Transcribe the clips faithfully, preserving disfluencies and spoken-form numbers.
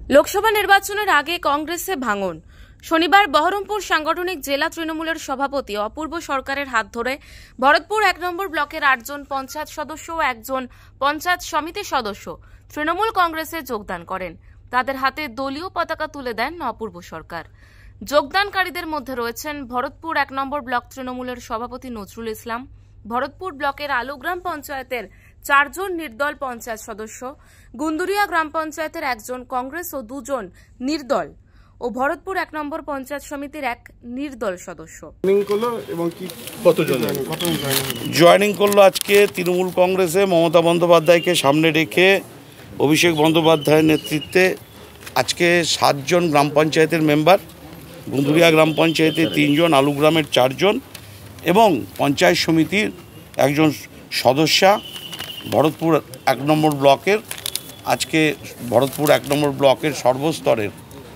লোকসভা নির্বাচনের আগে কংগ্রেসে ভাঙন। শনিবার বহরমপুর সাংগঠনিক জেলা তৃণমূলের সভাপতি অপূর্ব সরকারের হাত ধরে ভরতপুর এক নম্বর ব্লকের আটজন পঞ্চায়েত সদস্য ও একজন পঞ্চায়েত সমিতির সদস্য তৃণমূল কংগ্রেসে যোগদান করেন। তাদের হাতে দলীয় পতাকা তুলে দেন অপূর্ব সরকার। যোগদানকারীদের মধ্যে রয়েছেন ভরতপুর এক নম্বর ব্লক তৃণমূলের সভাপতি নজরুল ইসলাম, ভরতপুর ব্লকের আলুগ্রাম পঞ্চায়েতের চারজন নির্দল পঞ্চায়েত সদস্য, গুন্দুরিয়া গ্রাম পঞ্চায়েতের একজন কংগ্রেস ও দুজন নির্দল ও ভরতপুর এক নম্বর পঞ্চায়েত সমিতির এক নির্দল সদস্য জয়েনিং করলো। আজকে তৃণমূল কংগ্রেসে মমতা বন্দ্যোপাধ্যায়কে সামনে রেখে অভিষেক বন্দ্যোপাধ্যায়ের নেতৃত্বে আজকে সাতজন গ্রাম পঞ্চায়েতের মেম্বার, গুন্দুরিয়া গ্রাম পঞ্চায়েতের তিনজন, আলুগ্রামের চারজন এবং পঞ্চায়েত সমিতির একজন সদস্যা ভরতপুর এক নম্বর ব্লকের। আজকে ভরতপুর এক নম্বর ব্লকের সর্বস্তরের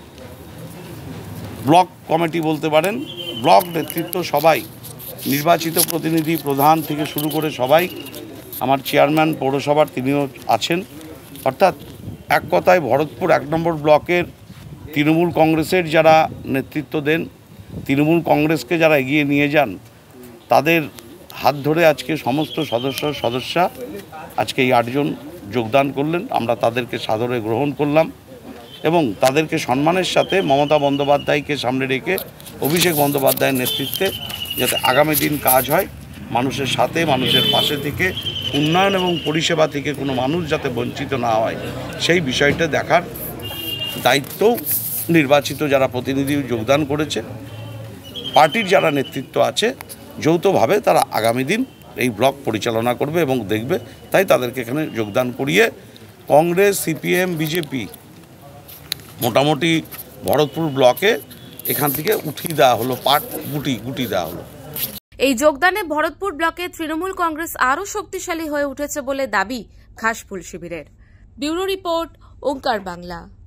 ব্লক কমিটি বলতে পারেন, ব্লক নেতৃত্ব সবাই, নির্বাচিত প্রতিনিধি প্রধান থেকে শুরু করে সবাই, আমার চেয়ারম্যান পৌরসভার তিনিও আছেন। অর্থাৎ এক কথায় ভরতপুর এক নম্বর ব্লকের তৃণমূল কংগ্রেসের যারা নেতৃত্ব দেন, তৃণমূল কংগ্রেসকে যারা এগিয়ে নিয়ে যান, তাদের হাত ধরে আজকে সমস্ত সদস্য সদস্যা আজকে এই আটজন যোগদান করলেন। আমরা তাদেরকে সাদরে গ্রহণ করলাম এবং তাদেরকে সম্মানের সাথে মমতা বন্দ্যোপাধ্যায়কে সামনে রেখে অভিষেক বন্দ্যোপাধ্যায়ের নেতৃত্বে যাতে আগামী দিন কাজ হয়, মানুষের সাথে মানুষের পাশে থেকে উন্নয়ন এবং পরিষেবা থেকে কোনো মানুষ যাতে বঞ্চিত না হয় সেই বিষয়টা দেখার দায়িত্বও নির্বাচিত যারা প্রতিনিধি যোগদান করেছে, পার্টির যারা নেতৃত্ব আছে, যৌথভাবে তারা আগামী দিন এই ব্লক পরিচালনা করবে এবং দেখবে। তাই তাদেরকে এখানে যোগদান করিয়ে কংগ্রেস, সিপিএম, বিজেপি মোটামুটি ভরতপুর ব্লকে এখান থেকে উঠিয়ে দেওয়া হলো, পাট গুটি গুটি দেওয়া হলো। এই যোগদানে ভরতপুর ব্লকে তৃণমূল কংগ্রেস আরও শক্তিশালী হয়ে উঠেছে বলে দাবি ঘাসফুল শিবিরের। Bureau report, Onkar Bangla.